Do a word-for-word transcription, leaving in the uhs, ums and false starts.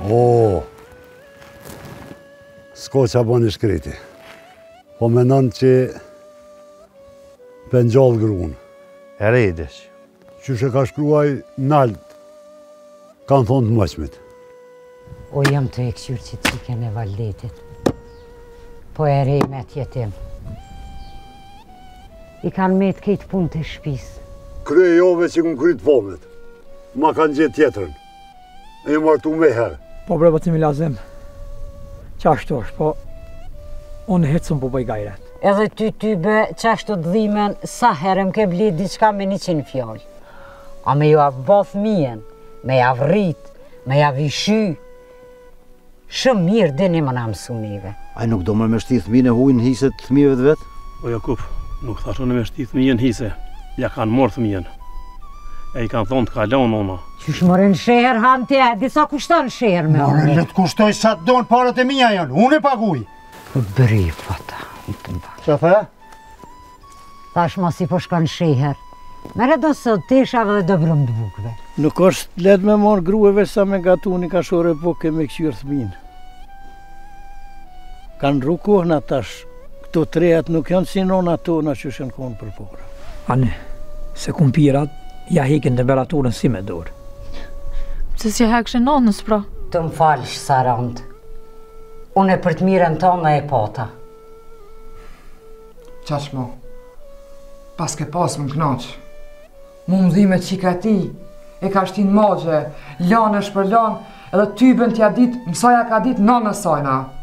O, s'ko qa bën i shkreti. Po menon që për njallë grunë. E rejdesh. Qyshe ka shkruaj nalt, kanë thonë të mëqmit. O jam të e këqyrë që të qike në valdetit. Po e rej me tjetim. I kanë me të kejtë punë të shpisë. Krye jove që kënë krytë pomet. Ma kanë gjithë tjetërën. E ju martu me herë. Po bre bëtimi lazim. Qashtu është, po unë hecëm po bëj gajret. Edhe ty ty bë qashtu të dhimen sa herëm ke bli diçka me një qenë fjallë. A me ju avë bëth mijen, me javë rrit, me javë ishy. Shumë mirë dini më në mësu neve. Ai nuk do më me shti thmine hujnë hiset thmive të vetë? O Jakub, nuk thashon me shti thmijen hise. Ja kanë morë thmijen. E i kanë thonë të kalon ona. Qysh mërin sheher hanë tje, disa kushton sheher me unë. Mërin, le të kushtoj sa të donë parët e mija janë, unë e paguj. Bëri, pata, i të mba. Që the? Thash ma si po shkon sheher. Mere do sot teshave dhe do brëm të bukve. Nuk është let me morë grueve sa me gatu një kashore po ke me këqyrë thminë. Kanë rukohën atash, këto trejat nuk janë si nona tona që shënë konë për pora. Ane, se kumpirat, ja hekin temperaturën si me dorë. Pse si hekshë nonës, pra? Të më falësh, Sarand. Unë e për të mirën tonë e pata. Qaq mo, pas ke pas më knaqë. Mu më dhime qika ti, e ka shtin mogje, lanë është për lanë, edhe ty bën t'ja dit, mësaja ka dit nonës sajna.